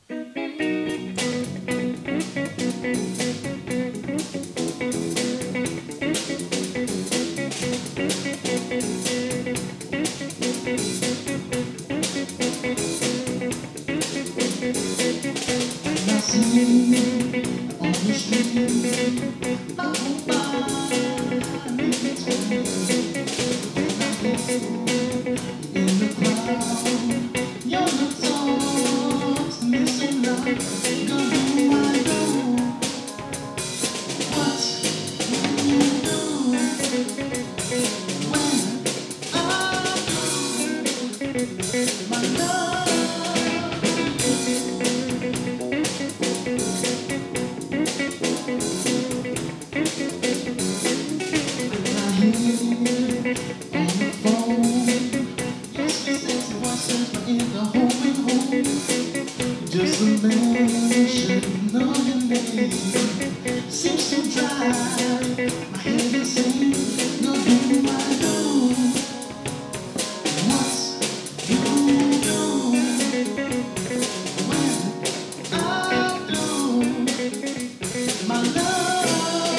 Just the mention of your name seems to drive my head insane. No, do I know what you do when I do my love?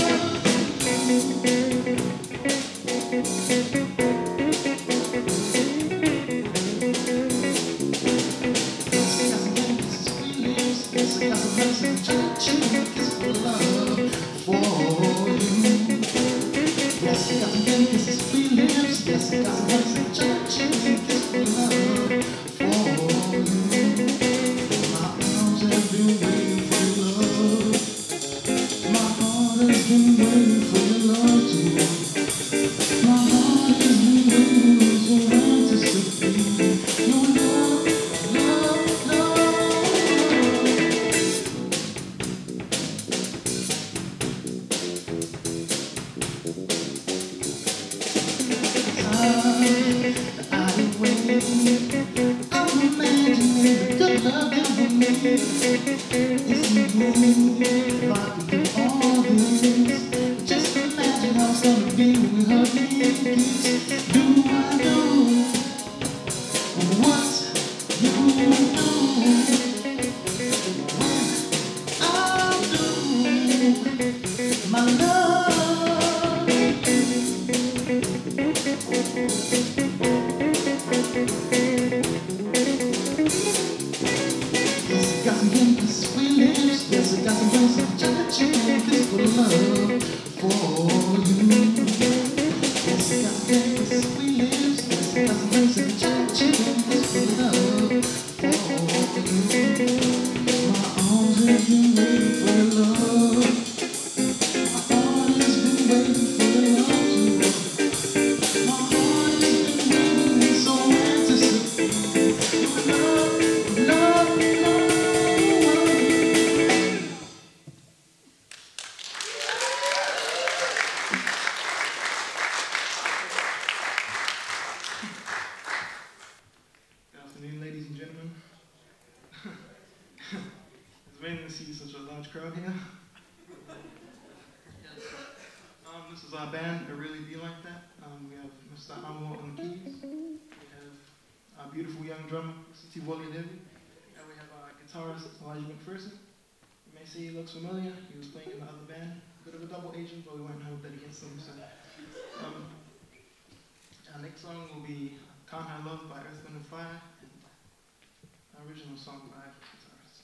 Just imagine how it's gonna be when we hug it. Do I know what you do when I do my love? Yes, I got some hints, sweet lips. Yes, I got some hints of chocolate chicken, peaceful love for you. Yes, I got some hints, sweet lips. Yes, I got some hints of chocolate chicken, peaceful love for you. My arms have been waiting for your love. My heart has been waiting for your love too. My heart has been waiting so anticipate your love, love, love. Good afternoon, ladies and gentlemen. It's amazing to see such a large crowd here. This is our band, It Really Be Like That. We have Mr. Amor on the keys. We have our beautiful young drummer, Mr. Tivoli Levy. And we have our guitarist, Elijah McPherson. You may see he looks familiar. He was playing in the other band. A bit of a double agent, but we went home that against them. So, our next song will be Can't Hide Love by Earth, Wind & Fire, and our original song by guitarist.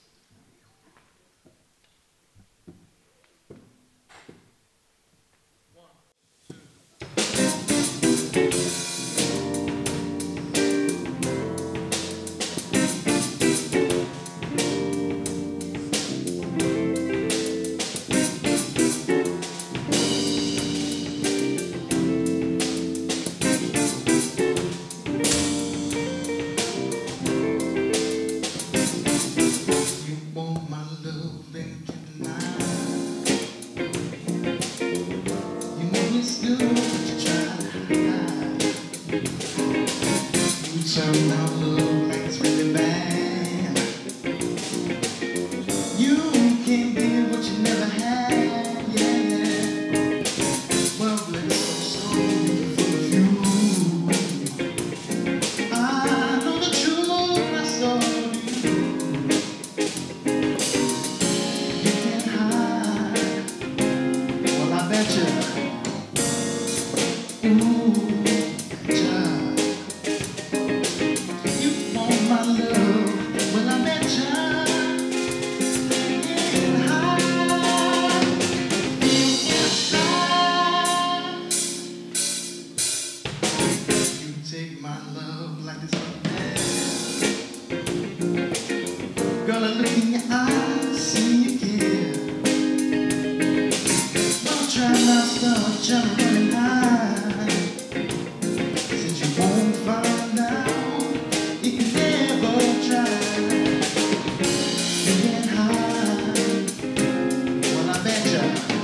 temperature running high. Since you won't find out if you never try to get high, well, I betcha.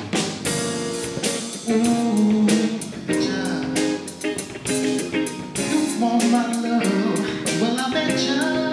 Ooh, child, you want my love? Well, I betcha.